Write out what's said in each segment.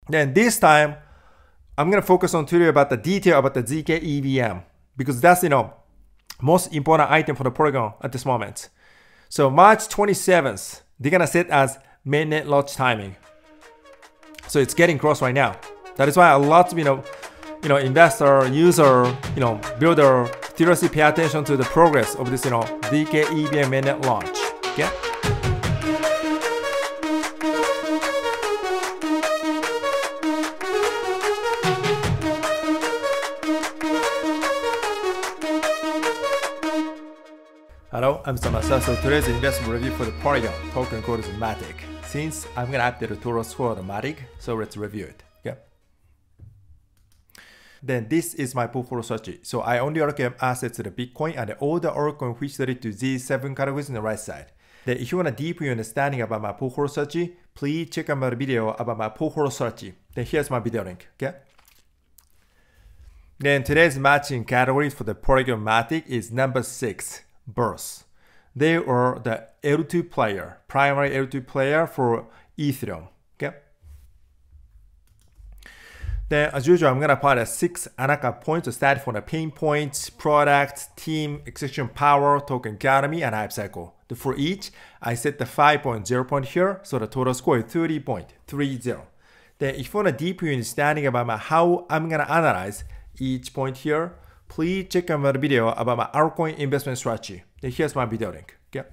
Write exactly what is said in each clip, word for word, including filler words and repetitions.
Then this time, I'm gonna focus on today about the detail about the Z K E V M because that's you know most important item for the Polygon at this moment. So March twenty-seventh, they're gonna set as mainnet launch timing. So it's getting close right now. That is why a lot of you know, you know, investor, user, you know, builder seriously pay attention to the progress of this you know Z K E V M mainnet launch. Okay. Hello, I'm mister Masa. So today's investment review for the Polygon token code is MATIC. Since I'm gonna update the total score of the MATIC, so let's review it. Okay. Then this is my portfolio strategy. So I only allocate assets to the Bitcoin and all the altcoins which lead to these seven categories on the right side. Then if you want a deeper understanding about my portfolio strategy, please check out my video about my portfolio strategy. Then here's my video link. Okay. Then today's matching categories for the Polygon MATIC is number six. BaaS. They are the L two player, primary L two player for Ethereum. Okay. Then, as usual, I'm gonna apply the six Anaka points to start from the pain points, product, team, execution power, token economy, and hype cycle. For each, I set the five point zero point here, so the total score is thirty point three zero. Then, if you want a deeper understanding about my, how I'm gonna analyze each point here, please check out my video about my altcoin investment strategy. Then here's my video link. Okay.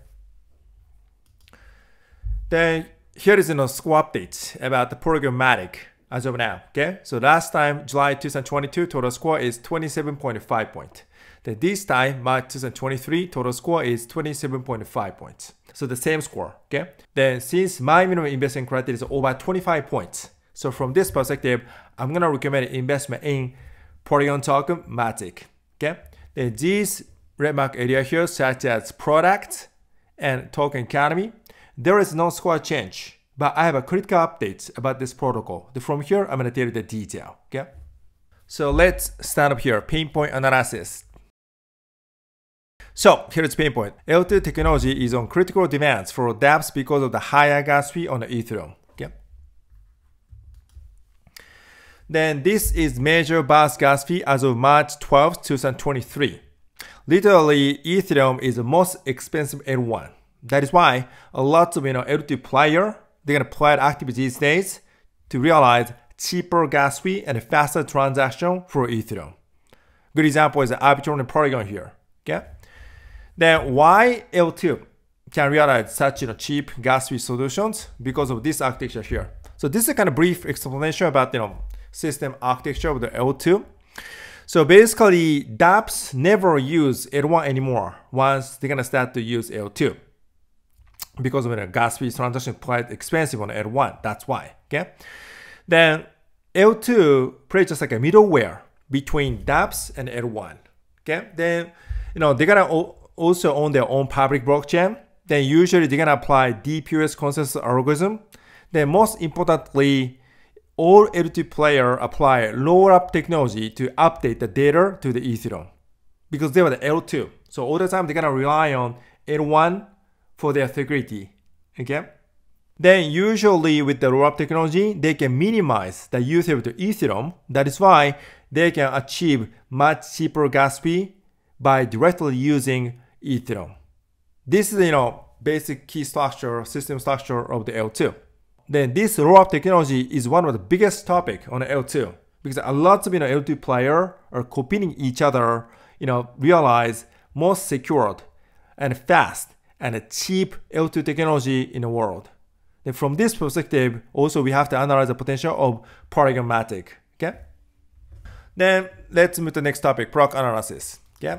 Then here is a you know, score update about the Polygon MATIC as of now. Okay. So last time, July two thousand twenty-two, total score is twenty-seven point five points. Then this time, March two thousand twenty-three, total score is twenty-seven point five points. So the same score. Okay. Then since my minimum investment criteria is over twenty-five points, so from this perspective, I'm gonna recommend investment in Polygon token MATIC. Okay, then these red mark area here, such as product and token economy, there is no score change, but I have a critical update about this protocol. From here, I'm gonna tell you the detail. Okay, so let's start up here. Pain point analysis. So here's pain point. L two technology is on critical demands for dApps because of the higher gas fee on the Ethereum. Okay. Then this is major BaaS gas fee as of March twelfth, two thousand twenty-three. Literally, Ethereum is the most expensive L one. That is why a lot of you know L two player they're gonna play it active these days to realize cheaper gas fee and faster transaction for Ethereum. Good example is the Arbitrum and Polygon here. Okay. Then why L two can realize such you know cheap gas fee solutions? Because of this architecture here. So this is a kind of brief explanation about you know system architecture of the L two. So basically, dApps never use L one anymore once they're gonna start to use L two. Because of the gas fee transaction quite expensive on L one, that's why. Okay. Then L two plays just like a middleware between dApps and L one. Okay. Then you know they're gonna also own their own public blockchain. Then usually they're gonna apply D P O S consensus algorithm. Then most importantly, all L two players apply roll-up technology to update the data to the Ethereum because they were the L two. So all the time they're gonna rely on L one for their security. Okay. Then usually with the roll-up technology, they can minimize the usage of the Ethereum. That is why they can achieve much cheaper gas fee by directly using Ethereum. This is you know basic key structure, system structure of the L two. Then this roll-up technology is one of the biggest topic on L two because a lot of you know L two players are competing each other, you know, realize most secured and fast and cheap L two technology in the world. Then from this perspective, also we have to analyze the potential of Polygon MATIC. Okay. Then let's move to the next topic, product analysis. Okay.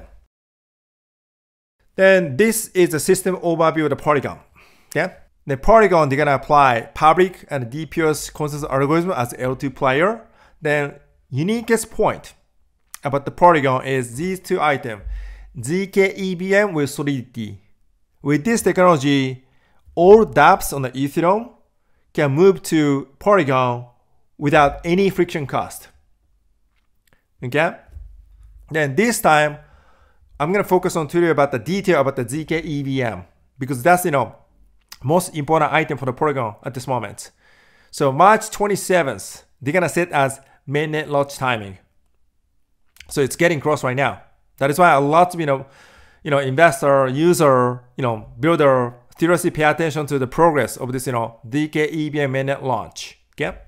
Then this is the system overview of the Polygon. Okay. The Polygon, they're gonna apply public and D P O S consensus algorithm as L two player. Then uniquest point about the Polygon is these two items, Z K E V M with solidity. With this technology, all dApps on the Ethereum can move to Polygon without any friction cost. Okay? Then this time, I'm gonna focus on today about the detail about the Z K E V M because that's you know most important item for the Polygon at this moment. So March twenty-seventh, they're gonna set as mainnet launch timing. So it's getting close right now. That is why a lot of you know, you know, investor, user, you know, builder seriously pay attention to the progress of this, you know, Z K E V M mainnet launch. Okay.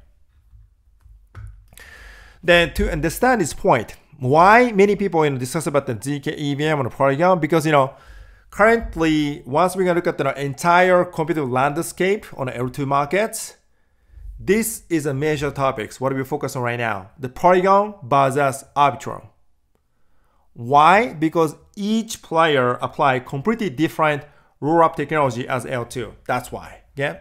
Then to understand this point, why many people you know discuss about the Z K E V M on the Polygon? Because you know, currently, once we're gonna look at the entire competitive landscape on the L two markets, this is a major topic. What we focus on right now: the Polygon versus Arbitrum. Why? Because each player apply completely different roll-up technology as L two. That's why. Yeah.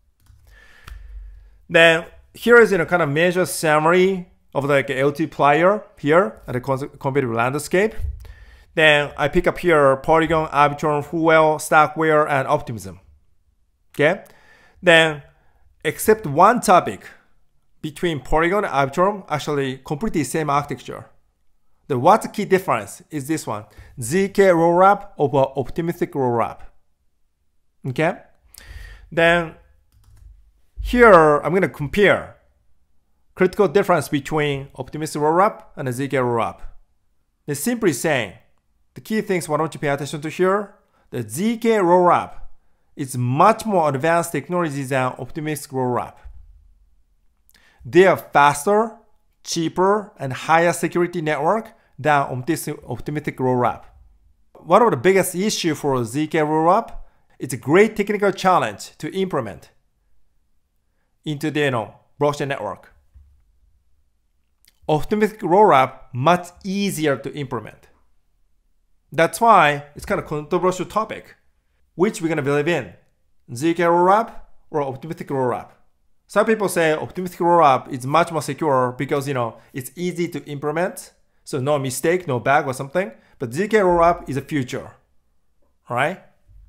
Then here is you know kind of major summary of like L two player here at the competitive landscape. Then I pick up here Polygon, Arbitrum, Fuel, Stackware, and Optimism. Okay. Then except one topic between Polygon and Arbitrum, actually completely same architecture. The what's the key difference is this one: Z K rollup over optimistic rollup. Okay. Then here I'm gonna compare critical difference between optimistic rollup and a Z K rollup. They're simply saying the key things why don't you pay attention to here? The Z K rollup is much more advanced technology than optimistic rollup. They are faster, cheaper, and higher security network than optimistic rollup. One of the biggest issue for Z K rollup is a great technical challenge to implement into the you know, blockchain network. Optimistic rollup much easier to implement. That's why it's kind of controversial topic. Which we're gonna believe in? Z K rollup or optimistic rollup? Some people say optimistic rollup is much more secure because you know it's easy to implement, so no mistake, no bug or something. But Z K rollup is a future. Alright?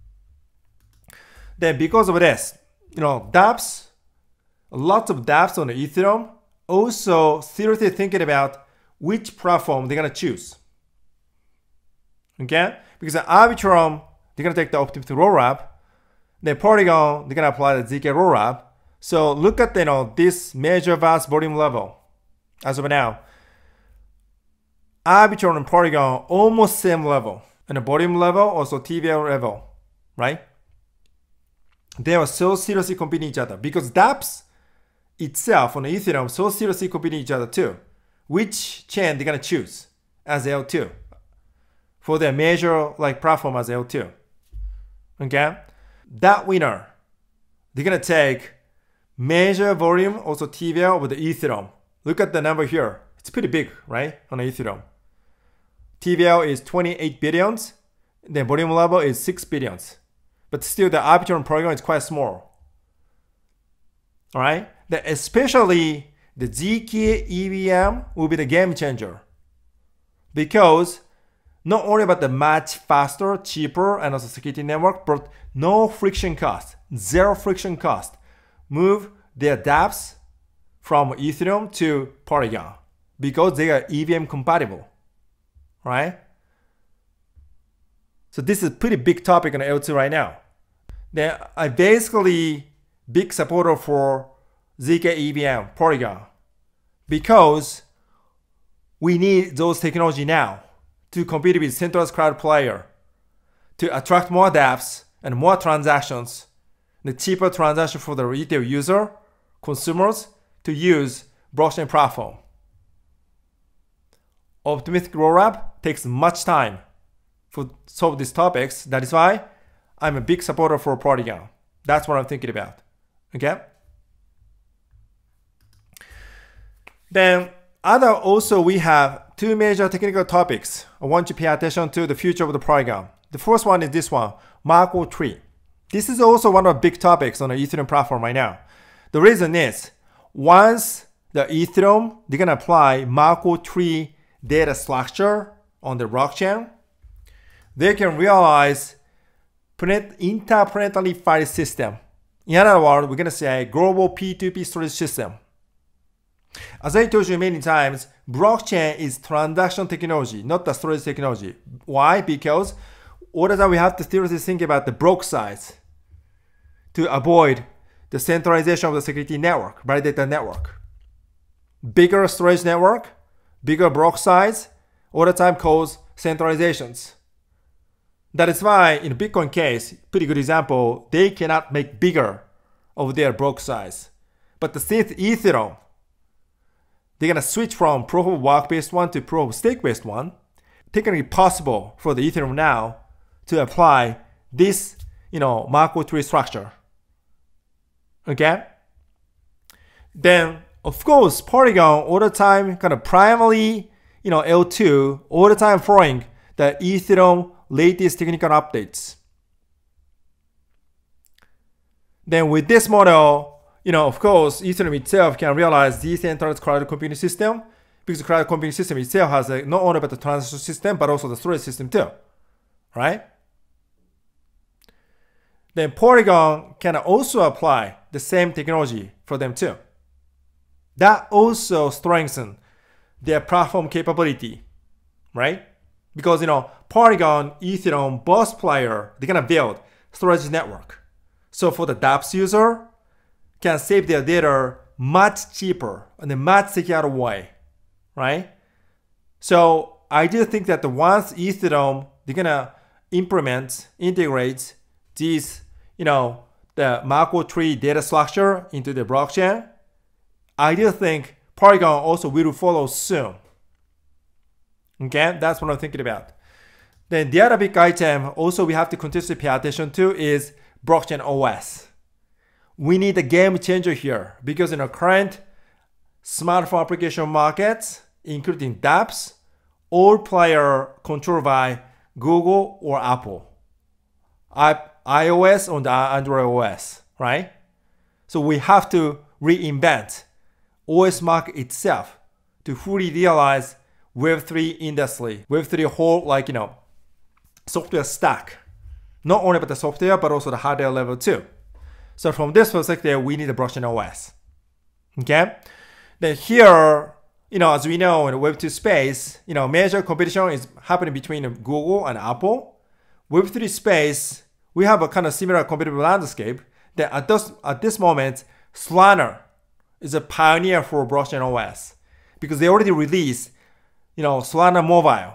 Then because of this, you know, dApps, lots of dApps on the Ethereum also seriously thinking about which platform they're gonna choose. Okay? Because at Arbitrum, they're gonna take the optimistic rollup. Then Polygon, they're gonna apply the Z K rollup. So look at you know this major vast volume level. As of now, Arbitrum and Polygon almost same level. And the volume level, also T V L level, right? They are so seriously competing each other because dApps itself on Ethereum so seriously competing each other too. Which chain they're gonna choose as L two for their major like platform as L two. Okay, that winner, they're gonna take major volume also T V L over the Ethereum. Look at the number here; it's pretty big, right? On Ethereum, T V L is twenty-eight billions, the volume level is six billions, but still the Arbitrum Polygon is quite small. All right. That especially the Z K E V M will be the game changer because not only about the much faster, cheaper, and also security network, but no friction cost, zero friction cost. Move their dApps from Ethereum to Polygon because they are E V M compatible, right? So this is a pretty big topic on L two right now. Then I basically big supporter for Z K E V M, Polygon, because we need those technology now to compete with centralized cloud player, to attract more dApps and more transactions, the cheaper transaction for the retail user, consumers, to use blockchain platform. Optimistic rollup takes much time to solve these topics. That is why I'm a big supporter for Polygon. That's what I'm thinking about. Okay? Then other also we have two major technical topics I want you to pay attention to the future of the Polygon. The first one is this one, Markov tree. This is also one of the big topics on the Ethereum platform right now. The reason is once the Ethereum, they're gonna apply Markov tree data structure on the blockchain, they can realize interplanetary file system. In other words, we're gonna say global P two P storage system. As I told you many times, blockchain is transaction technology, not the storage technology. Why? Because all the time we have to seriously think about the block size to avoid the centralization of the security network, validator network. bigger storage network, bigger block size, all the time cause centralizations. That is why in Bitcoin case, pretty good example, they cannot make bigger of their block size. But the since Ethereum, they're gonna switch from proof of work based one to proof of stake based one. Technically possible for the Ethereum now to apply this, you know, Markov tree structure. Okay? Then, of course, Polygon all the time kind of primarily, you know, L two, all the time following the Ethereum latest technical updates. Then with this model, you know, of course, Ethereum itself can realize decentralized cloud computing system because the cloud computing system itself has a, not only about the transaction system, but also the storage system too, right? Then Polygon can also apply the same technology for them too. That also strengthens their platform capability, right? Because, you know, Polygon, Ethereum, both player, they're gonna build storage network. So for the dApps user, can save their data much cheaper and a much secure way, right? So I do think that the once Ethereum, they're gonna implement, integrate these, you know, the Markov tree data structure into the blockchain, I do think Polygon also will follow soon. Okay, that's what I'm thinking about. Then the other big item also we have to continuously pay attention to is blockchain O S. We need a game changer here because in the current smartphone application markets, including dApps, all player controlled by Google or Apple. I iOS or the Android O S, right? So we have to reinvent O S market itself to fully realize Web three industry, Web three whole, like, you know, software stack. Not only about the software, but also the hardware level too. So from this perspective, we need a blockchain O S. Okay? Then here, you know, as we know in the Web two space, you know, major competition is happening between Google and Apple. Web three space, we have a kind of similar competitive landscape that at this, at this moment, Solana is a pioneer for blockchain O S because they already released, you know, Solana Mobile.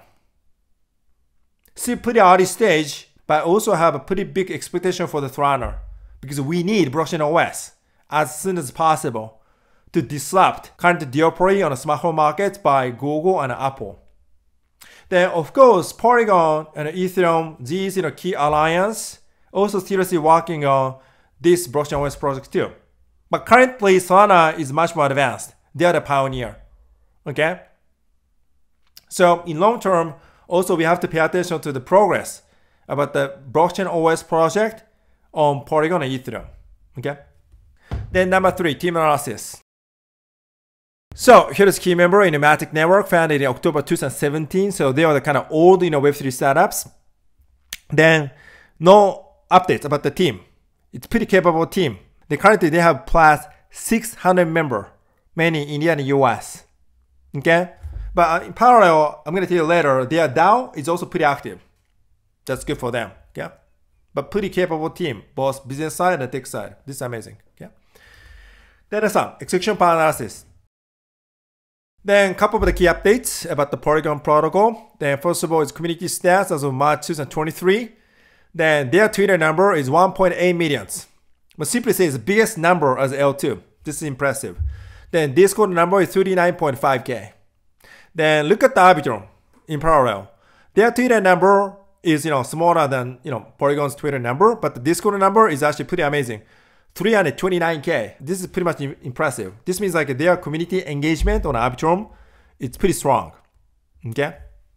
Still pretty early stage, but also have a pretty big expectation for the Solana because we need blockchain O S as soon as possible to disrupt current duopoly on the smartphone market by Google and Apple. Then, of course, Polygon and Ethereum, these, you know, key alliance, also seriously working on this blockchain O S project too. But currently, Solana is much more advanced. They are the pioneer. Okay? So in long term, also we have to pay attention to the progress about the blockchain O S project on Polygon and Ethereum. Okay? Then number three, team analysis. So here's key member in the MATIC network founded in October two thousand seventeen. So they are the kind of old, you know, Web three startups. Then no updates about the team. It's pretty capable team. They currently they have plus six hundred member, many in India and U S. Okay? But in parallel, I'm going to tell you later, their DAO is also pretty active. That's good for them. Okay? But pretty capable team, both business side and tech side. This is amazing. Okay? Then some execution plan analysis. Then a couple of the key updates about the Polygon protocol. Then first of all, it's community stats as of March two thousand twenty-three. Then their Twitter number is one point eight million. But simply says the biggest number as L two. This is impressive. Then Discord number is thirty-nine point five K. Then look at the Arbitrum in parallel. Their Twitter number is, you know, smaller than, you know, Polygon's Twitter number, but the Discord number is actually pretty amazing. three hundred twenty-nine K. This is pretty much impressive. This means like their community engagement on Arbitrum, it's pretty strong. Okay?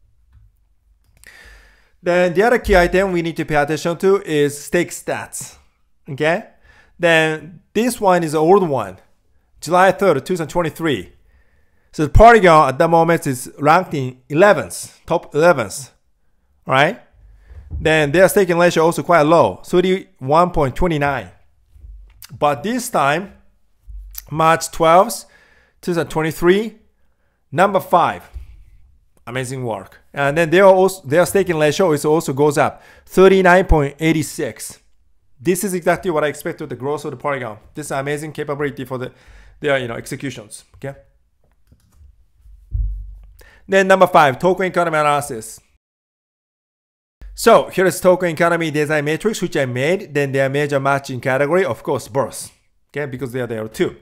Then the other key item we need to pay attention to is stake stats. Okay? Then this one is the old one. July third, two thousand twenty-three. So Polygon at the moment is ranked in eleventh, top eleventh. Alright? Then their staking ratio also quite low, thirty-one point two nine. But this time, March twelfth, two thousand twenty-three, number five. Amazing work. And then their, also, their staking ratio is also goes up, thirty-nine point eight six. This is exactly what I expect with the growth of the Polygon. This is amazing capability for the, their, you know, executions. Okay. Then number five, token economy analysis. So here is token economy design matrix which I made. Then their major matching category, of course, BaaS. Okay, because they are there too.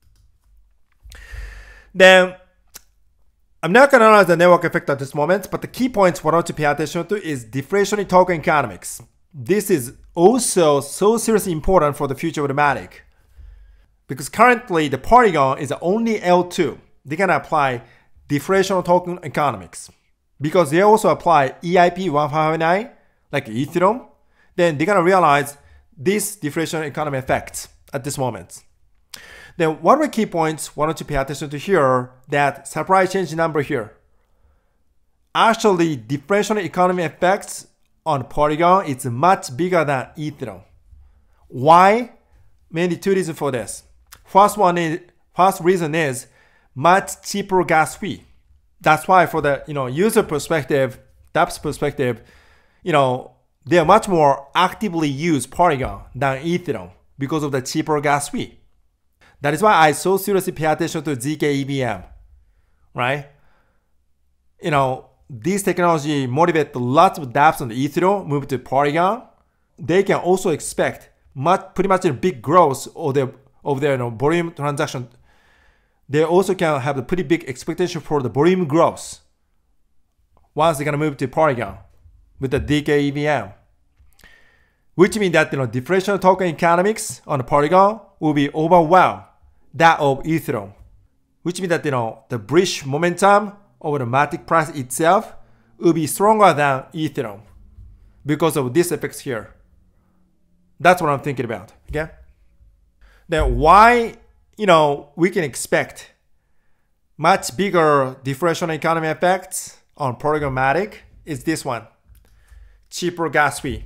Then I'm not going to analyze the network effect at this moment, but the key points what I want to pay attention to is deflationary token economics. This is also so seriously important for the future of the MATIC. Because currently the Polygon is only L two. They're going to apply deflationary token economics. Because they also apply E I P one fifty-nine, like Ethereum, then they're going to realize this deflationary economy effects at this moment. Then one of the key points I want to pay attention to here, that supply change number here. Actually, deflationary economy effects on Polygon is much bigger than Ethereum. Why? Mainly two reasons for this. First one is, first reason is much cheaper gas fee. That's why for the you know user perspective, dApps perspective, you know they are much more actively use Polygon than Ethereum because of the cheaper gas fee. That is why I so seriously pay attention to Z K E V M, right? You know, this technology motivates lots of dApps on the Ethereum move to Polygon. They can also expect much, pretty much a big growth of their of their you know, volume transaction. They also can have a pretty big expectation for the volume growth once they're gonna move to Polygon with the Z K E V M. Which means that you know deflationary token economics on the Polygon will be overwhelmed that of Ethereum. Which means that you know the bullish momentum of the MATIC price itself will be stronger than Ethereum because of this effects here. That's what I'm thinking about. Okay. Then why you know we can expect much bigger deflationary economy effects on Polygon MATIC is this one. Cheaper gas fee.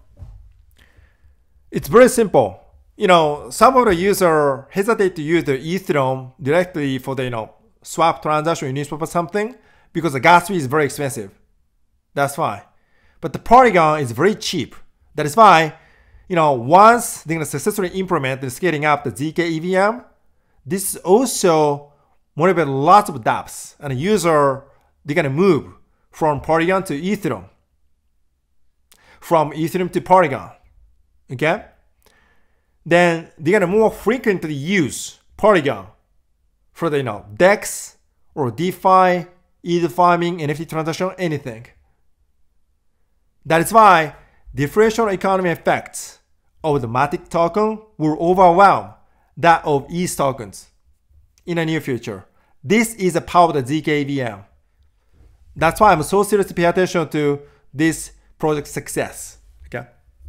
It's very simple. You know, some of the users hesitate to use the Ethereum directly for the, you know, swap transaction in Uniswap or something because the gas fee is very expensive. That's why. But the Polygon is very cheap. That is why, you know, once they're going to successfully implement the scaling up the Z K E V M, this also motivates lots of dApps and user they're going to move from Polygon to Ethereum. From Ethereum to Polygon. Okay? Then they're gonna more frequently use Polygon for the you know DEX or DeFi, either farming, N F T transaction, anything. That is why deflationary economy effects of the MATIC token will overwhelm that of E T H tokens in the near future. This is the power of the Z K E V M. That's why I'm so seriously paying attention to this project's success. Okay.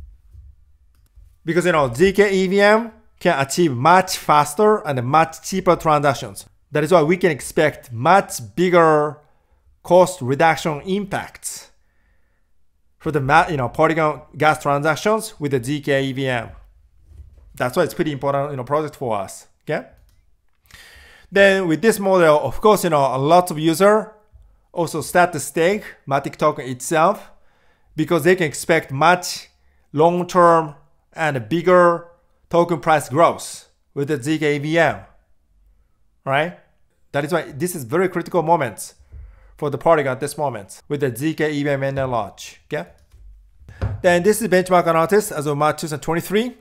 Because you know Z K E V M can achieve much faster and much cheaper transactions. That is why we can expect much bigger cost reduction impacts for the you know Polygon gas transactions with the Z K E V M. That's why it's pretty important you know project for us. Okay. Then with this model, of course, you know a lot of users also start to stake MATIC token itself because they can expect much long-term and bigger token price growth with the Z K E V M, right? That is why this is very critical moments for the Polygon at this moment with the Z K E V M and the launch, okay? Then this is benchmark analysis as of March two thousand twenty-three.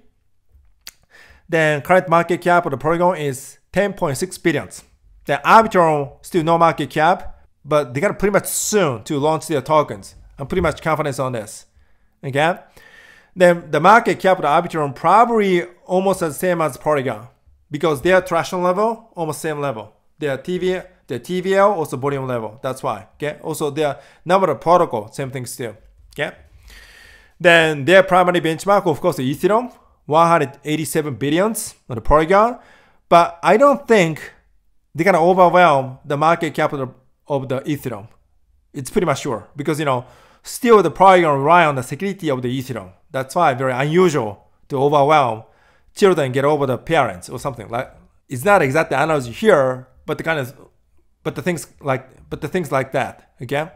Then current market cap of the Polygon is ten point six billion. Then Arbitrum still no market cap, but they got pretty much soon to launch their tokens. I'm pretty much confident on this, okay? Then the market cap of the Arbitrum probably almost the same as Polygon because their traction level almost same level. Their T V, their T V L also volume level. That's why. Okay. Also their number of protocol same thing still. Okay. Then their primary benchmark of course the Ethereum one hundred eighty-seven billions on the Polygon, but I don't think they're gonna overwhelm the market cap of the, of the Ethereum. It's pretty much sure because you know still the Polygon rely on the security of the Ethereum. That's why very unusual to overwhelm children get over the parents or something like. It's not exactly analogy here, but the kind of, but the things like, but the things like that. Okay.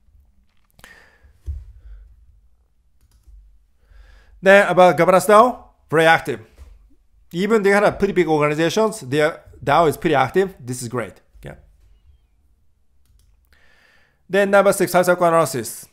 Then about governance DAO, very active. Even they had a pretty big organizations, their DAO is pretty active. This is great. Okay. Then number six, life cycle analysis.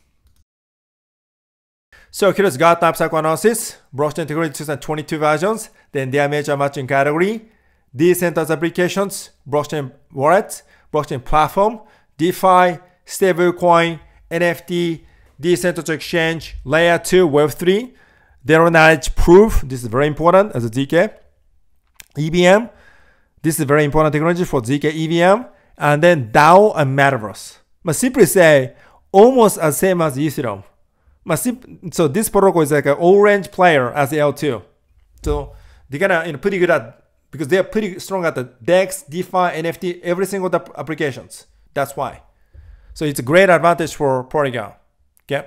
So here's G A T life cycle analysis, blockchain technology two thousand twenty-two versions, then their major matching category, decentralized applications, blockchain wallet, blockchain platform, DeFi, stablecoin, N F T, decentralized exchange, layer two, web three, zero knowledge proof, this is very important as a Z K, E V M, this is very important technology for Z K E V M, and then DAO and Metaverse. But simply say, almost as same as Ethereum. So this protocol is like an orange player as the L two. So they're gonna, you know, pretty good at, because they are pretty strong at the DEX, DeFi, N F T, every single applications. That's why. So it's a great advantage for Polygon. Okay.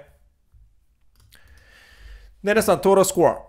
Then it's on total score.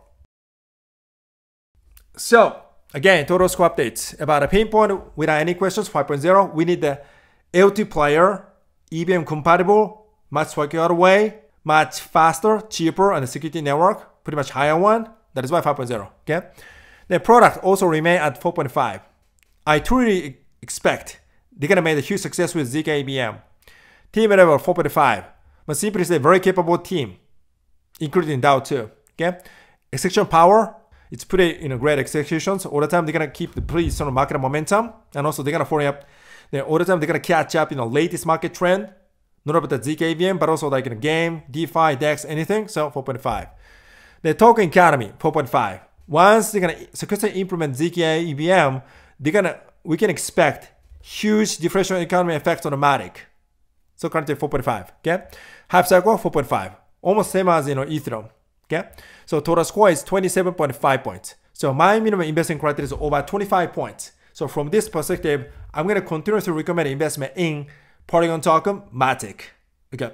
So again, total score updates. About a pinpoint without any questions, five point oh. We need the L two player, E V M compatible, much secure way, much faster, cheaper, and the security network, pretty much higher one. That is why five point oh. Okay. The product also remain at four point five. I truly expect they're gonna make a huge success with Z K E V M. Team level four point five. But simply say very capable team, including DAO too. Okay. Execution power, it's pretty, you know, great executions. All the time they're gonna keep the pretty sort of market momentum, and also they're gonna follow up. Then all the time they're gonna catch up, you know, latest market trend, not about the Z K E V M, but also like in a game, DeFi, DEX, anything. So four point five. The token economy, four point five. Once they're gonna successfully implement Z K E V M, they're gonna we can expect huge differential economy effects on the MATIC. So currently four point five. Okay, half cycle four point five, almost same as, you know, Ethereum. Okay, so total score is twenty-seven point five points. So my minimum investment criteria is over twenty-five points. So from this perspective, I'm gonna continue to recommend investment in Polygon token MATIC. Okay.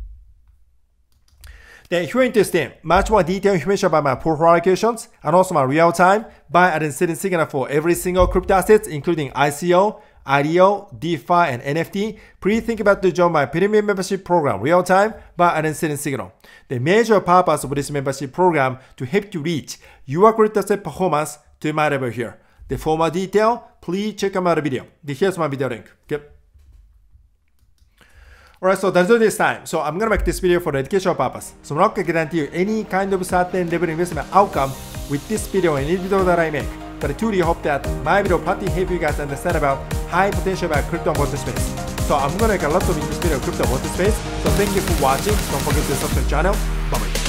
Then if you're interested, much more detailed information about my portfolio allocations and also my real-time buy and selling signal for every single crypto assets, including I C O, I D O, DeFi, and N F T, please think about to join my premium membership program, real-time buy and selling signal. The major purpose of this membership program to help you reach your crypto asset performance to my level here. The for more detail, please check out my video. Here's my video link. Okay. Alright, so that's all this time. So I'm gonna make this video for the educational purpose. So I'm not gonna guarantee you any kind of certain level investment outcome with this video and any video that I make. But I truly hope that my video partly help you guys understand about high potential about crypto and water space. So I'm gonna make a lot of in this video crypto and water space. So thank you for watching. Don't forget to subscribe to the channel. Bye bye.